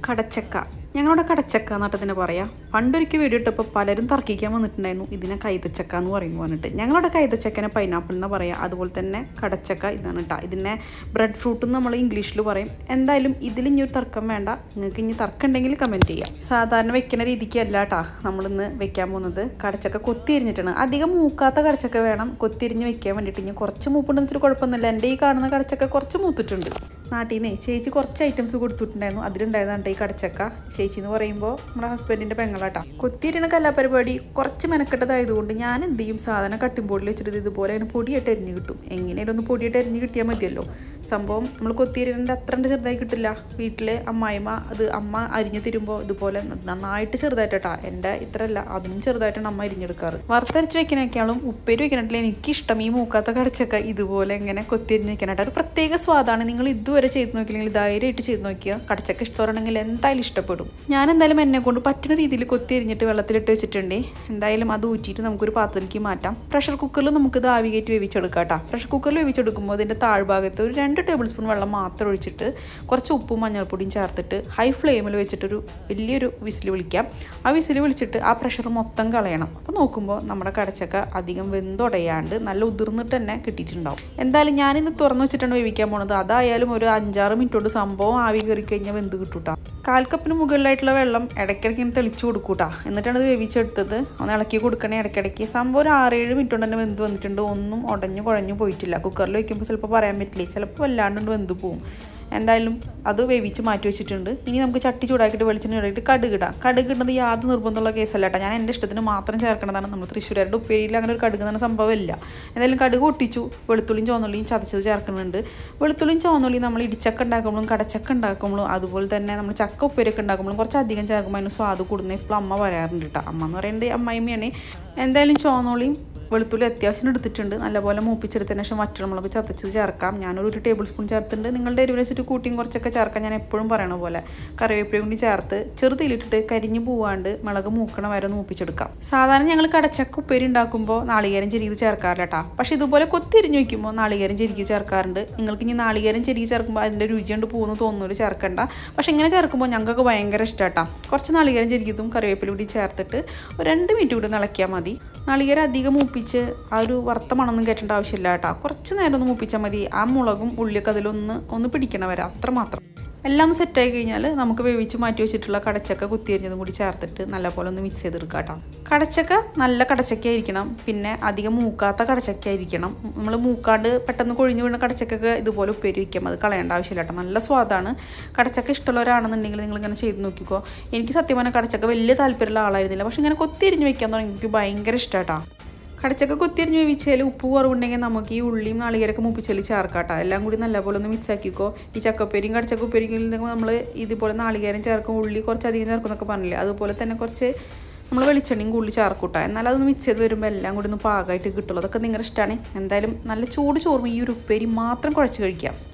കടച്ചക്ക ഞങ്ങളുടെ കടച്ചക്ക എന്നിട്ട് ഇതിനെ പറയാം. പണ്ടൊരിക്കൽ വീഡിയോ ഇട്ടപ്പോൾ പലരും തർക്കിക്കാൻ വന്നിട്ടുണ്ടായിരുന്നു ഇതിനെ കൈതച്ചക്ക എന്ന് പറയുന്നു പറഞ്ഞിട്ട്. ഞങ്ങളുടെ കൈതച്ചക്കനെ പൈനാപ്പിൾ എന്ന് പറയാം. അതുപോലെ തന്നെ കടച്ചക്ക ഇതാണ് കേട്ടോ. ഇതിനെ ബ്രെഡ് ഫ്രൂട്ട് എന്ന് നമ്മൾ ഇംഗ്ലീഷിൽ പറയും. എന്തായാലും ഇതിൽ ഇനി ഒരു തർക്കം വേണ്ട. നിങ്ങൾക്ക് ഇനി തർക്കം ഉണ്ടെങ്കിൽ കമൻറ്റ് ചെയ്യാം. സാധാരണ വെക്കുന്ന രീതിക്ക് അല്ല കേട്ടോ നമ്മളിന്ന് വെക്കാൻ പോകുന്നത്. കടച്ചക്ക കൊത്തിരിഞ്ഞിട്ടാണ്. അധികം മൂക്കാത്ത കടച്ചക്ക വേണം കൊത്തിരിഞ്ഞ് വെക്കാൻ വേണ്ടിയിട്ട്. ഇനി കുറച്ച് മൂപ്പുണ്ടെന്ന് വെച്ചിട്ട് കുഴപ്പമൊന്നുമില്ല. എൻ്റെ ഈ കാണുന്ന കടച്ചക്ക കുറച്ച് മൂത്തിട്ടുണ്ട്. നാട്ടിൽ നിന്ന് ചേച്ചി കുറച്ച് ഐറ്റംസ് കൊടുത്തിട്ടുണ്ടായിരുന്നു. അതിലുണ്ടായതാണ് ഈ കടച്ചക്ക. ചേച്ചി എന്ന് പറയുമ്പോൾ നമ്മുടെ ഹസ്ബൻഡിൻ്റെ പെങ്ങളാട്ടാ. കൊത്തിരിണ കലാപരിപാടി കുറച്ച് മെനക്കെട്ടതായതുകൊണ്ട് ഞാൻ എന്ത് ചെയ്യും, സാധനം കട്ടിംഗ് ബോർഡിൽ വെച്ചിട്ട് ഇതുപോലെ അതിന് പൊടിയായിട്ട് അരിഞ്ഞ് കിട്ടും. എങ്ങനെയാലും ഒന്ന് പൊടിയായിട്ട് അരിഞ്ഞ് കിട്ടിയാൽ മതിയല്ലോ. സംഭവം നമ്മൾ കൊത്തിരിൻ്റെ അത്ര ചെറുതായി കിട്ടില്ല. വീട്ടിൽ അമ്മായിമ്മ അമ്മ അരിഞ്ഞ് തരുമ്പോൾ ഇതുപോലെ നന്നായിട്ട് ചെറുതായിട്ടാ. എൻ്റെ ഇത്രയല്ല, അതിനും ചെറുതായിട്ടാണ് അമ്മ അരിഞ്ഞെടുക്കാറ്. വറുത്തരച്ച് വെക്കാനേക്കാളും ഉപ്പേരി വെക്കാനായിട്ടില്ല എനിക്കിഷ്ടം ഈ മൂക്കാത്ത കടച്ചക്ക ഇതുപോലെ ഇങ്ങനെ കൊത്തിരിഞ്ഞ് വെക്കാനായിട്ട്. ഒരു പ്രത്യേക സ്വാദാണ്. നിങ്ങൾ ഇതുവരെ ചെയ്ത് നോക്കിയില്ലെങ്കിൽ ധൈര്യമായിട്ട് ചെയ്ത് നോക്കിയാൽ കടച്ചക്ക ഇഷ്ടമാണെങ്കിൽ എന്തായാലും ഇഷ്ടപ്പെടും. ഞാൻ എന്തായാലും എന്നെ കൊണ്ട് പറ്റുന്ന രീതിയിൽ കൊത്തി എരിഞ്ഞിട്ട് വെള്ളത്തിലിട്ട് വെച്ചിട്ടുണ്ട്. എന്തായാലും അത് ഊറ്റിയിട്ട് നമുക്കൊരു പാത്രത്തിലേക്ക് മാറ്റാം. പ്രഷർ കുക്കറിൽ നമുക്കിത് ആവി കയറ്റി വേവിച്ചെടുക്കാം കേട്ടോ. പ്രഷർ കുക്കറിൽ വേവിച്ചെടുക്കുമ്പോൾ ഇതിൻ്റെ താഴ്ഭാഗത്ത് ഒരു 2 ടേബിൾ സ്പൂൺ വെള്ളം മാത്രം ഒഴിച്ചിട്ട് കുറച്ച് ഉപ്പും മഞ്ഞൾപ്പൊടിയും ചേർത്തിട്ട് ഹൈ ഫ്ലെയിമിൽ വെച്ചിട്ടൊരു വലിയൊരു വിസിൽ വിളിക്കാം. ആ വിസിൽ വിളിച്ചിട്ട് ആ പ്രഷർ മൊത്തം കളയണം. അപ്പോൾ നോക്കുമ്പോൾ നമ്മുടെ കടച്ചക്ക അധികം വെന്തുടയാണ്ട് നല്ല ഉതിർന്നിട്ട് തന്നെ കിട്ടിയിട്ടുണ്ടാവും. എന്തായാലും ഞാനിന്ന് തുറന്നു വെച്ചിട്ടാണ് വേവിക്കാൻ പോണത്. അതായാലും ഒരു 5-6 മിനിറ്റ് കൊണ്ട് സംഭവം ആവി കയറി കഴിഞ്ഞാൽ വെന്ത് കിട്ടൂട്ടാ. 1/4 കപ്പിന് മുകളിലായിട്ടുള്ള വെള്ളം ഇടയ്ക്കിടയ്ക്ക് തെളിച്ചു കൊടുക്കൂട്ടാ. എന്നിട്ടാണ് ഇത് വേവിച്ചെടുത്തത്. ഒന്ന് ഇളക്കി കൊടുക്കണേ ഇടയ്ക്കിടയ്ക്ക്. സംഭവം ഒരു 6-7 മിനിറ്റ് കൊണ്ട് തന്നെ വെന്ത് വന്നിട്ടുണ്ട്. ഒന്നും ഉടഞ്ഞു കുഴഞ്ഞു പോയിട്ടില്ല. കുക്കറിൽ വയ്ക്കുമ്പോൾ ചിലപ്പോൾ പറയാൻ പറ്റില്ല, ചിലപ്പോൾ വല്ലാണ്ട് വെന്ത് പോവും. എന്തായാലും അത് വേവിച്ച് മാറ്റി വെച്ചിട്ടുണ്ട്. ഇനി നമുക്ക് ചട്ടി ചൂടാക്കിയിട്ട് വെളിച്ചെണ്ണ ഇടയിട്ട് കടുകിടാം. കടുകിടുന്നത് യാതൊരു നിർബന്ധമുള്ള കേസല്ല കേട്ടോ. ഞാൻ എൻ്റെ ഇഷ്ടത്തിന് മാത്രം ചേർക്കണതാണ്. നമ്മൾ തൃശ്ശൂരുടെ ഉപ്പേരിയിൽ അങ്ങനെ ഒരു കടുക് എന്ന സംഭവമില്ല. എന്തായാലും കടുക് ഒട്ടിച്ചു. വെളുത്തുള്ളിയും ചുവന്നുള്ളിയും ചതച്ചത് ചേർക്കുന്നുണ്ട്. വെളുത്തുള്ളിയും ചുവന്നുള്ളിയും നമ്മൾ ഇടിച്ചക്ക ഉണ്ടാക്കുമ്പോഴും കടച്ചക്ക ഉണ്ടാക്കുമ്പോഴും അതുപോലെ തന്നെ നമ്മൾ ചക്ക ഉപ്പേരിയൊക്കെ ഉണ്ടാക്കുമ്പോഴും കുറച്ച് അധികം ചേർക്കുമ്പോൾ അതിന് സ്വാദ് കൂടുന്നത് ഇപ്പോൾ അമ്മ പറയാറുണ്ട് കേട്ടോ. അമ്മ എന്ന് പറയുന്നത് അമ്മായിമ്മയാണ്. എന്തായാലും ചുവന്നുള്ളിയും വെളുത്തുള്ളി അത്യാവശ്യം എടുത്തിട്ടുണ്ട്. നല്ലപോലെ മൂപ്പിച്ചെടുത്തതിന് ശേഷം വറ്റൽമുളക് ചതച്ചത് ചേർക്കാം. ഞാനൊരു ടേബിൾ സ്പൂൺ ചേർത്തിട്ടുണ്ട്. നിങ്ങളുടെ എരിവിന് വെച്ചിട്ട് കൂട്ടിയും കുറച്ചൊക്കെ ചേർക്കാം. ഞാൻ എപ്പോഴും പറയണ പോലെ കറിവേപ്പിലയും കൂടി ചേർത്ത് ചെറുതിലിട്ടിട്ട് കരിഞ്ഞു പോവാണ്ട് മുളക് മൂക്കണ വരെ മൂപ്പിച്ചെടുക്കാം. സാധാരണ ഞങ്ങൾ കടച്ചക്ക ഉപ്പേരി ഉണ്ടാക്കുമ്പോൾ നാളികേരം ചെരിയത് ചേർക്കാറില്ല കേട്ടോ. പക്ഷേ ഇതുപോലെ കൊത്തിരിഞ്ഞ് വയ്ക്കുമ്പോൾ നാളികേരം ചെരുകി ചേർക്കാറുണ്ട്. നിങ്ങൾക്ക് ഇനി നാളികേരം ചെരുകി ചേർക്കുമ്പോൾ അതിൻ്റെ രുചി കൊണ്ട് പോകുന്നു തോന്നുന്നവർ ചേർക്കണ്ട. പക്ഷേ ഇങ്ങനെ ചേർക്കുമ്പോൾ ഞങ്ങൾക്ക് ഭയങ്കര ഇഷ്ടമാട്ടോ. കുറച്ച് നാളികേരം ചെരുകിയതും കറിവേപ്പില കൂടി ചേർത്തിട്ട് ഒരു 2 മിനിറ്റ് കൂടി ഇളക്കിയാൽ മതി. നാളികേരം അധികം മൂപ്പിച്ച് ആ ഒരു വറുത്ത മണമൊന്നും കയറ്റേണ്ട ആവശ്യമില്ല കേട്ടോ. കുറച്ച് നേരം ഒന്ന് മൂപ്പിച്ചാൽ മതി. ആ മുളകും ഉള്ളിയൊക്കെ അതിലൊന്ന് പിടിക്കണ വരെ അത്രമാത്രം. എല്ലാം ഒന്ന് സെറ്റായി കഴിഞ്ഞാൽ നമുക്ക് വേവിച്ച് മാറ്റി വെച്ചിട്ടുള്ള കടച്ചക്ക കുത്തിയരിഞ്ഞതും കൂടി ചേർത്തിട്ട് നല്ലപോലെ ഒന്ന് മിക്സ് ചെയ്തെടുക്കുക കേട്ടോ. കടച്ചക്ക നല്ല കടച്ചക്ക ആയിരിക്കണം. പിന്നെ അധികം മൂക്കാത്ത കടച്ചക്ക ആയിരിക്കണം. നമ്മൾ മൂക്കാണ്ട് പെട്ടെന്ന് കൊഴിഞ്ഞു വീണ കടച്ചക്കൊക്കെ ഇതുപോലെ ഉപ്പേരി വയ്ക്കാം. അത് കളയേണ്ട ആവശ്യമില്ല കേട്ടോ. നല്ല സ്വാദാണ്. കടച്ചക്ക ഇഷ്ടമുള്ളവരാണെന്നുണ്ടെങ്കിൽ നിങ്ങളിങ്ങനെ ചെയ്ത് നോക്കിക്കോ. എനിക്ക് സത്യം പറഞ്ഞാൽ കടച്ചക്ക വലിയ താല്പര്യമുള്ള ആളായിരുന്നില്ല. പക്ഷേ ഇങ്ങനെ കൊത്തിയരിഞ്ഞ് വയ്ക്കാൻ തുടങ്ങി എനിക്ക് ഭയങ്കര ഇഷ്ടമാട്ടോ. കടച്ചക്ക കൊത്തിരിഞ്ഞ് വേവിച്ചാൽ ഉപ്പ് കുറവുണ്ടെങ്കിൽ നമുക്ക് ഈ ഉള്ളിയും നാളികേരൊക്കെ മൂപ്പിച്ചാൽ ചേർക്കാട്ടോ. എല്ലാം കൂടി നല്ലപോലെ ഒന്ന് മിക്സ് ആക്കിക്കോ. ഈ ചക്കപ്പേരിയും കടച്ചക്ക ഉപ്പേരിയും നമ്മൾ ഇതുപോലെ നാളികേരം ചേർക്കും, ഉള്ളി കുറച്ച് അധികം ചേർക്കും എന്നൊക്കെ പറഞ്ഞില്ലേ. അതുപോലെ തന്നെ കുറച്ച് നമ്മൾ വെളിച്ചെണ്ണയും കൂടുതൽ ചേർക്കൂട്ടോ. എന്നാൽ അതൊന്ന് മിക്സ് ചെയ്ത് വരുമ്പോൾ എല്ലാം കൂടി ഒന്ന് പാകമായിട്ട് കിട്ടുള്ളൂ. അതൊക്കെ നിങ്ങളുടെ ഇഷ്ടമാണ്. എന്തായാലും നല്ല ചൂട് ചോറും ഈ ഒരു ഉപ്പേരി മാത്രം കുഴച്ച് കഴിക്കാം.